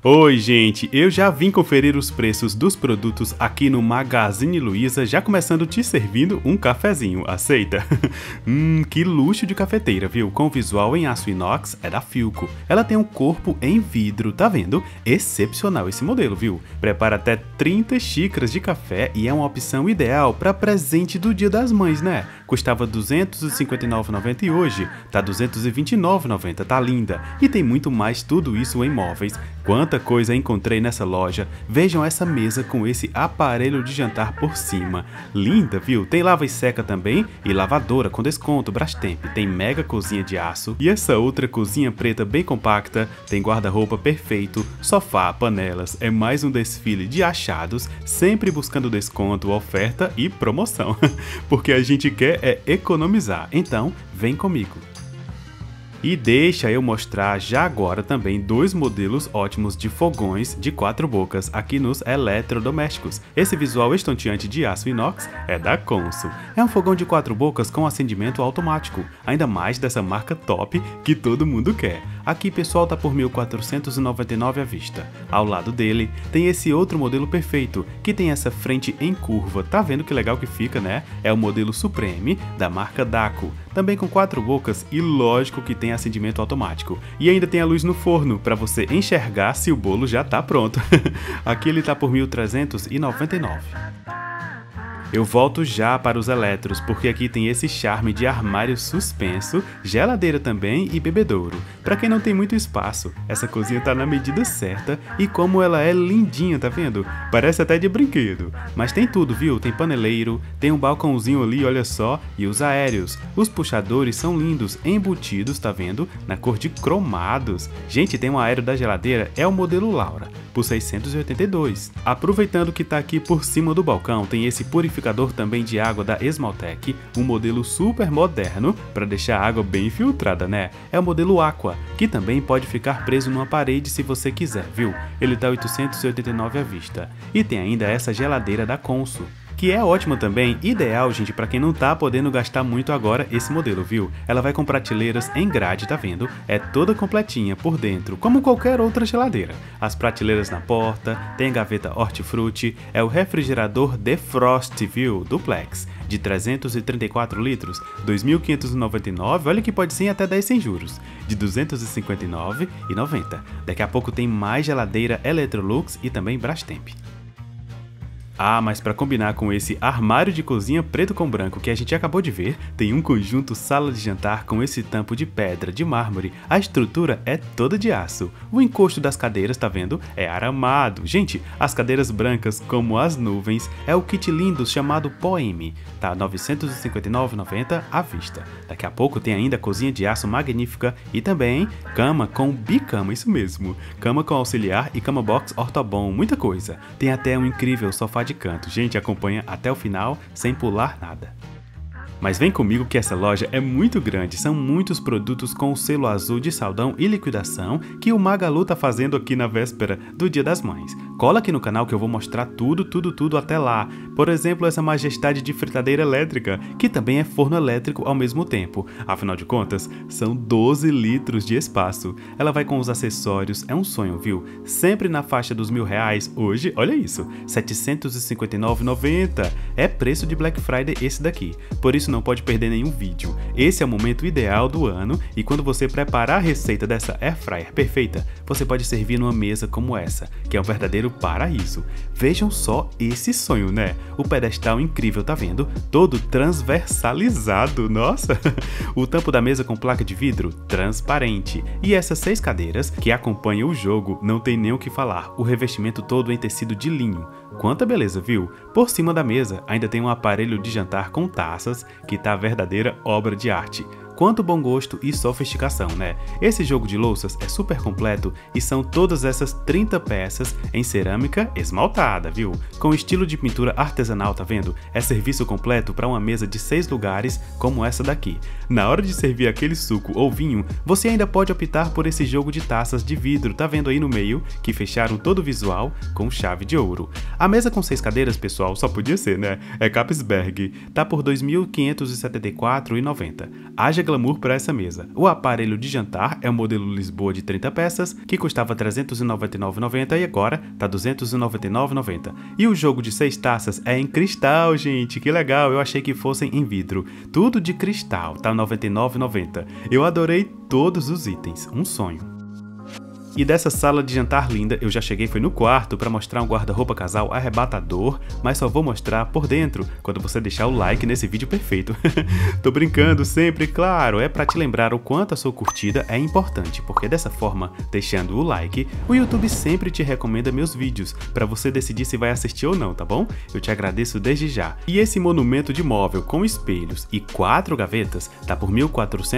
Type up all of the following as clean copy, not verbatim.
Oi, gente, eu já vim conferir os preços dos produtos aqui no Magazine Luiza, já começando te servindo um cafezinho, aceita? Que luxo de cafeteira, viu? Com visual em aço inox, é da Philco. Ela tem um corpo em vidro, tá vendo? Excepcional esse modelo, viu? Prepara até 30 xícaras de café e é uma opção ideal para presente do Dia das Mães, né? Custava R$ 259,90 e hoje tá R$ 229,90, tá linda. E tem muito mais tudo isso em móveis. Quanta coisa encontrei nessa loja. Vejam essa mesa com esse aparelho de jantar por cima. Linda, viu? Tem lava e seca também e lavadora com desconto Brastemp. Tem mega cozinha de aço e essa outra cozinha preta bem compacta. Tem guarda-roupa perfeito, sofá, panelas. É mais um desfile de achados, sempre buscando desconto, oferta e promoção. Porque a gente quer é economizar. Então, vem comigo. E deixa eu mostrar já agora também dois modelos ótimos de fogões de 4 bocas aqui nos eletrodomésticos. Esse visual estonteante de aço inox é da Consul. É um fogão de 4 bocas com acendimento automático, ainda mais dessa marca top que todo mundo quer. Aqui pessoal tá por R$ 1.499 à vista. Ao lado dele tem esse outro modelo perfeito, que tem essa frente em curva. Tá vendo que legal que fica, né? É o modelo Supreme da marca Daco. Também com 4 bocas e lógico que tem acendimento automático. E ainda tem a luz no forno para você enxergar se o bolo já tá pronto. Aqui ele tá por R$ 1.399. Eu volto já para os eletros, porque aqui tem esse charme de armário suspenso, geladeira também e bebedouro. Para quem não tem muito espaço, essa cozinha tá na medida certa e como ela é lindinha, tá vendo? Parece até de brinquedo. Mas tem tudo, viu? Tem paneleiro, tem um balcãozinho ali, olha só, e os aéreos. Os puxadores são lindos, embutidos, tá vendo? Na cor de cromados. Gente, tem um aéreo da geladeira, é o modelo Laura, por R$ 682. Aproveitando que tá aqui por cima do balcão, tem esse purificador também de água da Esmaltec, um modelo super moderno para deixar a água bem filtrada, né? É o modelo Aqua, que também pode ficar preso numa parede se você quiser, viu? Ele tá R$ 889 à vista. E tem ainda essa geladeira da Consul, que é ótima também, ideal, gente, para quem não tá podendo gastar muito agora esse modelo, viu? Ela vai com prateleiras em grade, tá vendo? É toda completinha por dentro, como qualquer outra geladeira. As prateleiras na porta, tem a gaveta hortifruti, é o refrigerador Defrost, viu? Duplex, de 334 litros, R$ 2.599, olha que pode ser até 10 sem juros, de R$ 259,90. Daqui a pouco tem mais geladeira Electrolux e também Brastemp. Ah, mas para combinar com esse armário de cozinha preto com branco que a gente acabou de ver, tem um conjunto sala de jantar com esse tampo de pedra de mármore. A estrutura é toda de aço. O encosto das cadeiras, tá vendo? É aramado. Gente, as cadeiras brancas como as nuvens é o kit lindo chamado Poeme. Tá R$ 959,90 à vista. Daqui a pouco tem ainda a cozinha de aço magnífica e também cama com bicama, isso mesmo. Cama com auxiliar e cama box ortobon, muita coisa. Tem até um incrível sofá de canto. Gente, acompanha até o final sem pular nada. Mas vem comigo que essa loja é muito grande, são muitos produtos com o selo azul de saldão e liquidação que o Magalu tá fazendo aqui na véspera do Dia das Mães. Cola aqui no canal que eu vou mostrar tudo até lá. Por exemplo, essa majestade de fritadeira elétrica, que também é forno elétrico ao mesmo tempo. Afinal de contas, são 12 litros de espaço. Ela vai com os acessórios, é um sonho, viu? Sempre na faixa dos R$ 1.000, hoje, olha isso, R$ 759,90. É preço de Black Friday esse daqui, por isso não pode perder nenhum vídeo. Esse é o momento ideal do ano e quando você preparar a receita dessa Air Fryer perfeita, você pode servir numa mesa como essa, que é um verdadeiro paraíso. Vejam só esse sonho, né? O pedestal incrível, tá vendo? Todo transversalizado, nossa! O tampo da mesa com placa de vidro transparente. E essas 6 cadeiras que acompanham o jogo, não tem nem o que falar. O revestimento todo em tecido de linho. Quanta beleza, viu? Por cima da mesa ainda tem um aparelho de jantar com taças, que tá a verdadeira obra de arte. Quanto bom gosto e sofisticação, né? Esse jogo de louças é super completo e são todas essas 30 peças em cerâmica esmaltada, viu? Com estilo de pintura artesanal, tá vendo? É serviço completo para uma mesa de 6 lugares como essa daqui. Na hora de servir aquele suco ou vinho, você ainda pode optar por esse jogo de taças de vidro, tá vendo aí no meio, que fecharam todo o visual com chave de ouro. A mesa com 6 cadeiras, pessoal, só podia ser, né? É Capsberg, tá por R$ 2.574,90. Haja glamour para essa mesa. O aparelho de jantar é o modelo Lisboa de 30 peças, que custava R$ 399,90 e agora tá R$ 299,90. E o jogo de 6 taças é em cristal, gente, que legal, eu achei que fossem em vidro. Tudo de cristal, tá R$ 99,90. Eu adorei todos os itens, um sonho. E dessa sala de jantar linda, eu já cheguei foi no quarto para mostrar um guarda-roupa casal arrebatador, mas só vou mostrar por dentro quando você deixar o like nesse vídeo perfeito. Tô brincando sempre, claro, é para te lembrar o quanto a sua curtida é importante, porque dessa forma, deixando o like, o YouTube sempre te recomenda meus vídeos, para você decidir se vai assistir ou não, tá bom? Eu te agradeço desde já. E esse monumento de móvel com espelhos e 4 gavetas tá por R$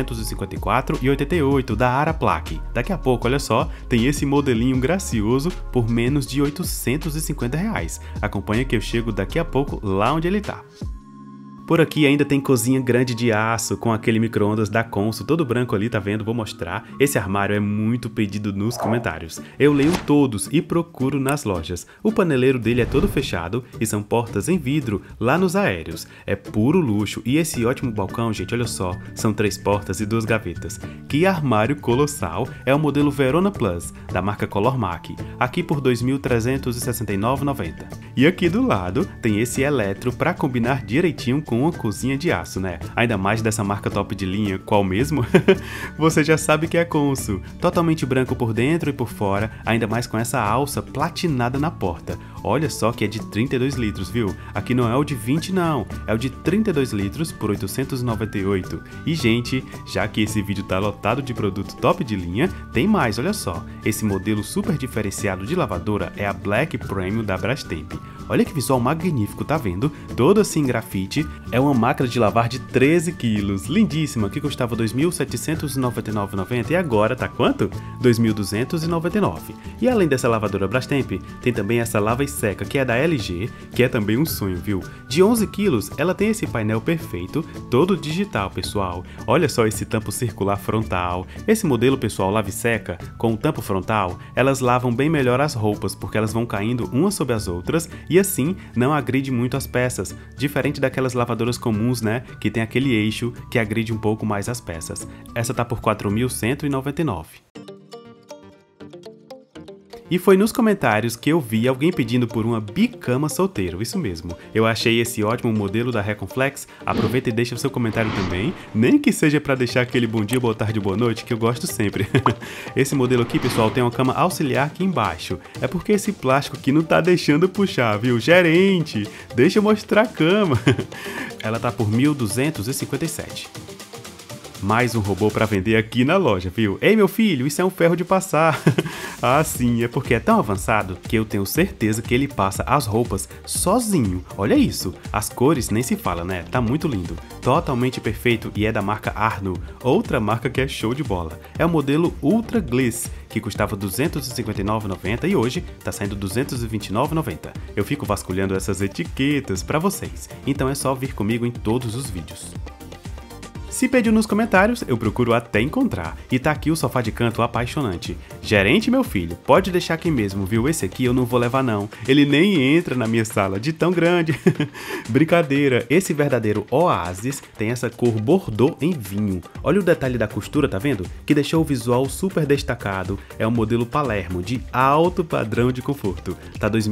1.454,88 da Araplaque. Daqui a pouco, olha só, tem esse modelinho gracioso por menos de R$ 850. Acompanha que eu chego daqui a pouco lá onde ele tá. Por aqui ainda tem cozinha grande de aço, com aquele micro-ondas da Consul, todo branco ali, tá vendo? Vou mostrar. Esse armário é muito pedido nos comentários. Eu leio todos e procuro nas lojas. O paneleiro dele é todo fechado e são portas em vidro lá nos aéreos. É puro luxo e esse ótimo balcão, gente, olha só, são 3 portas e 2 gavetas. Que armário colossal! É o modelo Verona Plus, da marca Colormac, aqui por R$ 2.369,90. E aqui do lado tem esse eletro para combinar direitinho com uma cozinha de aço, né? Ainda mais dessa marca top de linha, qual mesmo? Você já sabe que é Consul, totalmente branco por dentro e por fora, ainda mais com essa alça platinada na porta. Olha só que é de 32 litros, viu? Aqui não é o de 20 não, é o de 32 litros por 898. E gente, já que esse vídeo tá lotado de produto top de linha, tem mais, olha só. Esse modelo super diferenciado de lavadora é a Black Premium da Brastemp. Olha que visual magnífico, tá vendo? Todo assim em grafite. É uma máquina de lavar de 13 quilos, lindíssima, que custava R$ 2.799,90 e agora tá quanto? R$ 2.299. E além dessa lavadora Brastemp, tem também essa lava e seca, que é da LG, que é também um sonho, viu? De 11 quilos, ela tem esse painel perfeito, todo digital, pessoal. Olha só esse tampo circular frontal. Esse modelo, pessoal, lava e seca, com o tampo frontal, elas lavam bem melhor as roupas, porque elas vão caindo umas sobre as outras e assim não agride muito as peças, diferente daquelas lavadoras comuns, né, que tem aquele eixo que agride um pouco mais as peças. Essa tá por R$ 4.199. E foi nos comentários que eu vi alguém pedindo por uma bicama solteiro, isso mesmo. Eu achei esse ótimo modelo da Reconflex, aproveita e deixa o seu comentário também, nem que seja para deixar aquele bom dia, boa tarde, boa noite, que eu gosto sempre. Esse modelo aqui, pessoal, tem uma cama auxiliar aqui embaixo. É porque esse plástico aqui não tá deixando puxar, viu? Gerente, deixa eu mostrar a cama. Ela tá por R$ 1.257. Mais um robô para vender aqui na loja, viu? Ei, meu filho, isso é um ferro de passar. Ah, sim, é porque é tão avançado que eu tenho certeza que ele passa as roupas sozinho. Olha isso, as cores nem se fala, né? Tá muito lindo. Totalmente perfeito e é da marca Arno, outra marca que é show de bola. É o modelo Ultra Gliss, que custava R$ 259,90 e hoje tá saindo R$ 229,90. Eu fico vasculhando essas etiquetas para vocês, então é só vir comigo em todos os vídeos. Se pediu nos comentários, eu procuro até encontrar. E tá aqui o sofá de canto apaixonante. Gerente, meu filho, pode deixar aqui mesmo, viu? Esse aqui eu não vou levar não. Ele nem entra na minha sala de tão grande. Brincadeira, esse verdadeiro oásis tem essa cor bordô em vinho. Olha o detalhe da costura, tá vendo? Que deixou o visual super destacado. É um modelo Palermo de alto padrão de conforto. Tá R$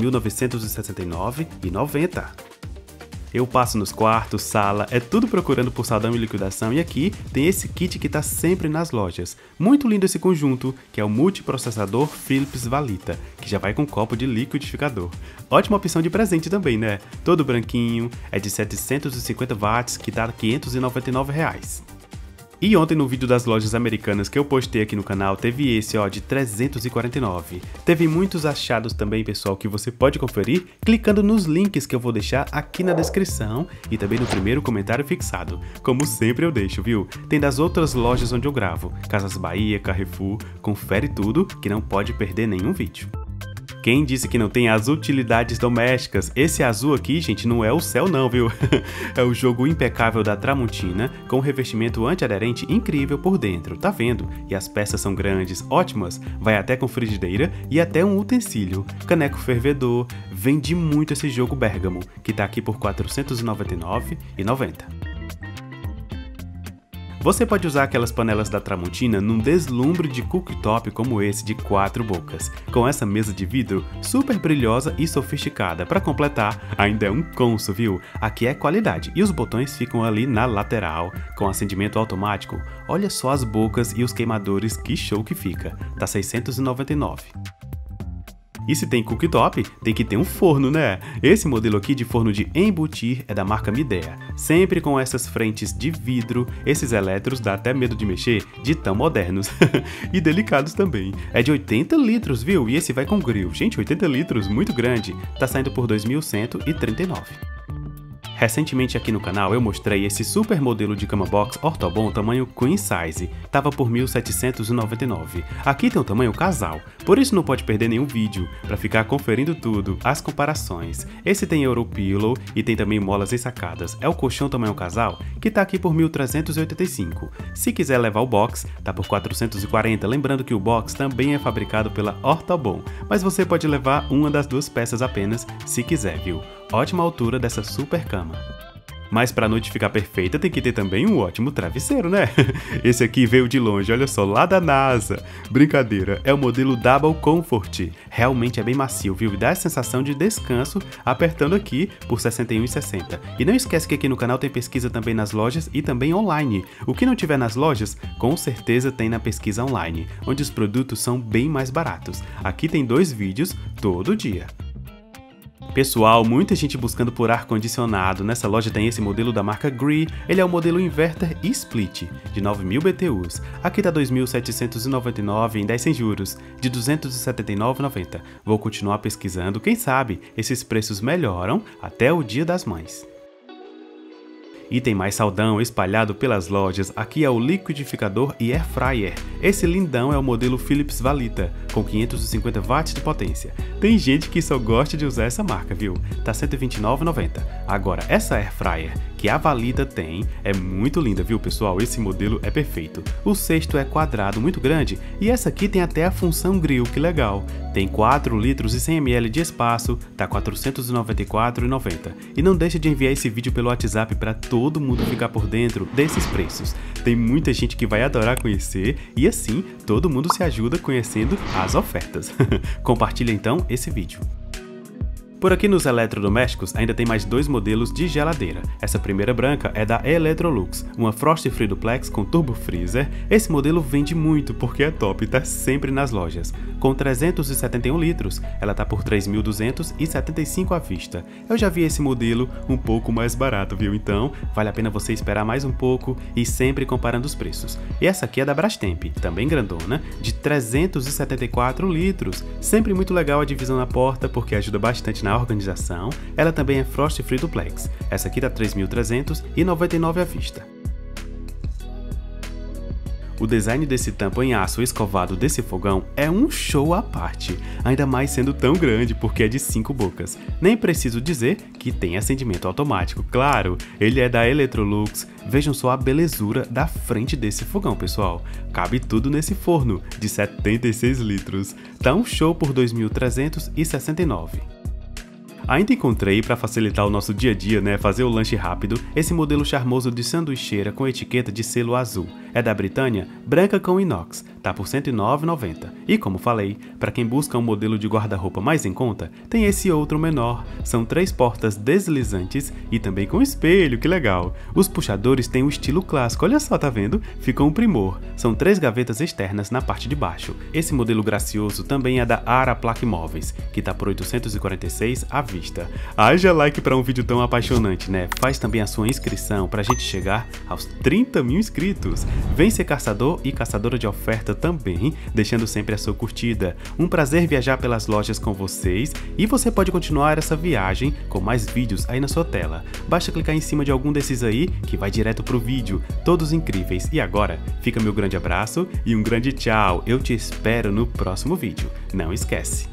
2.969,90. Eu passo nos quartos, sala, é tudo procurando por saldão e liquidação e aqui tem esse kit que tá sempre nas lojas. Muito lindo esse conjunto, que é o multiprocessador Philips Valita, que já vai com copo de liquidificador. Ótima opção de presente também, né? Todo branquinho, é de 750 watts, que tá R$ 599. E ontem no vídeo das lojas americanas que eu postei aqui no canal, teve esse ó de 349. Teve muitos achados também, pessoal, que você pode conferir clicando nos links que eu vou deixar aqui na descrição e também no primeiro comentário fixado. Como sempre eu deixo, viu? Tem das outras lojas onde eu gravo, Casas Bahia, Carrefour, confere tudo que não pode perder nenhum vídeo. Quem disse que não tem as utilidades domésticas? Esse azul aqui, gente, não é o céu não, viu? É o jogo impecável da Tramontina, com revestimento antiaderente incrível por dentro, tá vendo? E as peças são grandes, ótimas, vai até com frigideira e até um utensílio. Caneco fervedor, vendi muito esse jogo Bergamo, que tá aqui por R$ 499,90. Você pode usar aquelas panelas da Tramontina num deslumbre de cooktop como esse de 4 bocas, com essa mesa de vidro super brilhosa e sofisticada. Para completar, ainda é um Consul, viu? Aqui é qualidade e os botões ficam ali na lateral, com acendimento automático. Olha só as bocas e os queimadores, que show que fica. Tá 699. E se tem cooktop, tem que ter um forno, né? Esse modelo aqui de forno de embutir é da marca Midea, sempre com essas frentes de vidro. Esses eletros dá até medo de mexer, de tão modernos e delicados também. É de 80 litros, viu? E esse vai com grill. Gente, 80 litros, muito grande. Tá saindo por 2.139. Recentemente aqui no canal eu mostrei esse super modelo de cama box Ortobon tamanho Queen Size, tava por 1.799. Aqui tem o tamanho casal, por isso não pode perder nenhum vídeo, para ficar conferindo tudo, as comparações. Esse tem Europillow e tem também molas ensacadas, é o colchão tamanho casal, que tá aqui por 1.385. Se quiser levar o box, tá por 440, lembrando que o box também é fabricado pela Ortobon, mas você pode levar uma das duas peças apenas, se quiser, viu? Ótima altura dessa super cama. Mas para a noite ficar perfeita tem que ter também um ótimo travesseiro, né? Esse aqui veio de longe, olha só, lá da NASA. Brincadeira, é o modelo Double Comfort. Realmente é bem macio, viu? E dá a sensação de descanso apertando aqui por R$ 61,60. E não esquece que aqui no canal tem pesquisa também nas lojas e também online. O que não tiver nas lojas, com certeza tem na pesquisa online, onde os produtos são bem mais baratos. Aqui tem 2 vídeos todo dia. Pessoal, muita gente buscando por ar-condicionado. Nessa loja tem esse modelo da marca Gree, ele é o modelo Inverter e Split, de 9.000 BTUs. Aqui tá 2.799 em 10 sem juros, de 279,90. Vou continuar pesquisando, quem sabe esses preços melhoram até o Dia das Mães. E tem mais saldão espalhado pelas lojas. Aqui é o liquidificador e air fryer. Esse lindão é o modelo Philips Valita, com 550 watts de potência. Tem gente que só gosta de usar essa marca, viu? Tá R$ 129,90. Agora, essa air fryer que a Valita tem é muito linda, viu, pessoal? Esse modelo é perfeito. O cesto é quadrado, muito grande, e essa aqui tem até a função grill, que legal. Tem 4 litros e 100 ml de espaço, tá R$ 494,90. E não deixe de enviar esse vídeo pelo WhatsApp para todo mundo ficar por dentro desses preços. Tem muita gente que vai adorar conhecer e assim todo mundo se ajuda conhecendo as ofertas. Compartilha então esse vídeo. Por aqui nos eletrodomésticos ainda tem mais 2 modelos de geladeira. Essa primeira branca é da Electrolux, uma Frost Free Duplex com Turbo Freezer. Esse modelo vende muito porque é top e tá sempre nas lojas. Com 371 litros, ela tá por 3.275 à vista. Eu já vi esse modelo um pouco mais barato, viu? Então vale a pena você esperar mais um pouco e sempre comparando os preços. E essa aqui é da Brastemp, também grandona, de 374 litros. Sempre muito legal a divisão na porta porque ajuda bastante na organização. Ela também é Frost Free Duplex. Essa aqui dá 3.399 à vista. O design desse tampo em aço escovado desse fogão é um show à parte, ainda mais sendo tão grande porque é de 5 bocas. Nem preciso dizer que tem acendimento automático, claro, ele é da Electrolux. Vejam só a belezura da frente desse fogão, pessoal. Cabe tudo nesse forno, de 76 litros. Tá um show por 2.369. Ainda encontrei, para facilitar o nosso dia a dia, né, fazer o lanche rápido, esse modelo charmoso de sanduicheira com etiqueta de selo azul. É da Britânia, branca com inox, tá por R$ 109,90. E como falei, para quem busca um modelo de guarda-roupa mais em conta, tem esse outro menor. São 3 portas deslizantes e também com espelho, que legal. Os puxadores têm o estilo clássico, olha só, tá vendo? Ficou um primor. São 3 gavetas externas na parte de baixo. Esse modelo gracioso também é da Ara Plaque Móveis, que tá por R$ 846 à vista. Haja like para um vídeo tão apaixonante, né? Faz também a sua inscrição pra gente chegar aos 30 mil inscritos. Vem ser caçador e caçadora de oferta também, deixando sempre a sua curtida. Um prazer viajar pelas lojas com vocês e você pode continuar essa viagem com mais vídeos aí na sua tela. Basta clicar em cima de algum desses aí que vai direto pro vídeo, todos incríveis. E agora, fica meu grande abraço e um grande tchau. Eu te espero no próximo vídeo. Não esquece!